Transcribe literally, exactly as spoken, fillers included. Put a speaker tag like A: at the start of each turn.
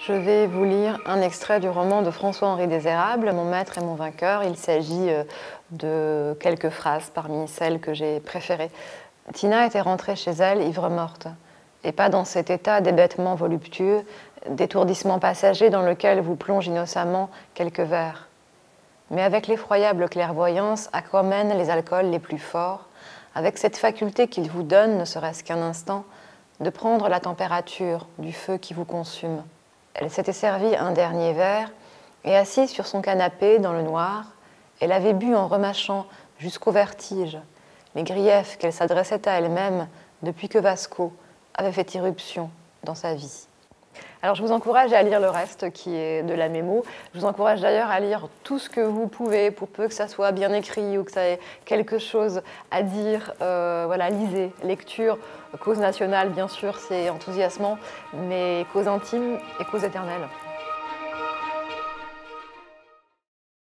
A: Je vais vous lire un extrait du roman de François-Henri Désérable, Mon maître et mon vainqueur. Il s'agit de quelques phrases parmi celles que j'ai préférées. Tina était rentrée chez elle ivre-morte, et pas dans cet état d'hébétement voluptueux, d'étourdissement passager dans lequel vous plonge innocemment quelques verres, mais avec l'effroyable clairvoyance à quoi mènent les alcools les plus forts, avec cette faculté qu'ils vous donnent, ne serait-ce qu'un instant, de prendre la température du feu qui vous consume. Elle s'était servi un dernier verre, et assise sur son canapé dans le noir, elle avait bu en remâchant jusqu'au vertige les griefs qu'elle s'adressait à elle-même depuis que Vasco avait fait irruption dans sa vie. Alors je vous encourage à lire le reste qui est de la mémo. Je vous encourage d'ailleurs à lire tout ce que vous pouvez, pour peu que ça soit bien écrit ou que ça ait quelque chose à dire. Euh, voilà, lisez, lecture, cause nationale bien sûr, c'est enthousiasmant, mais cause intime et cause éternelle.